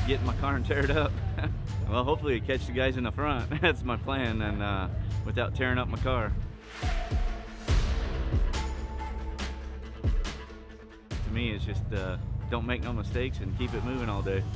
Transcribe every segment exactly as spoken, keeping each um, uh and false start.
get in my car and tear it up. Well, hopefully catch the guys in the front. That's my plan, and uh, without tearing up my car. To me, it's just uh, don't make no mistakes and keep it moving all day.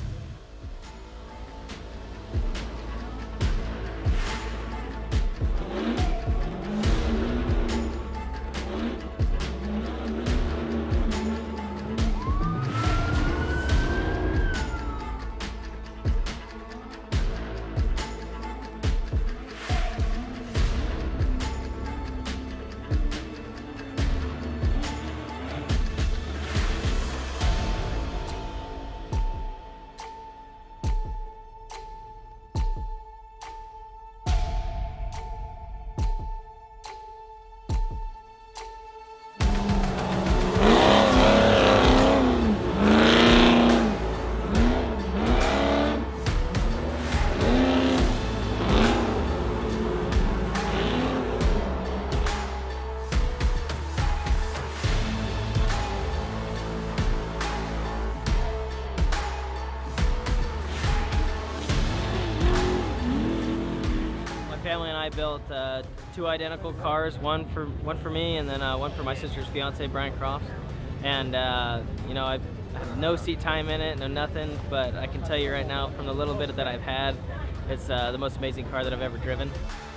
Family and I built uh, two identical cars, one for one for me and then uh, one for my sister's fiance, Bryan Crofts. And uh, you know, I have no seat time in it, no nothing, but I can tell you right now, from the little bit that I've had, it's uh, the most amazing car that I've ever driven.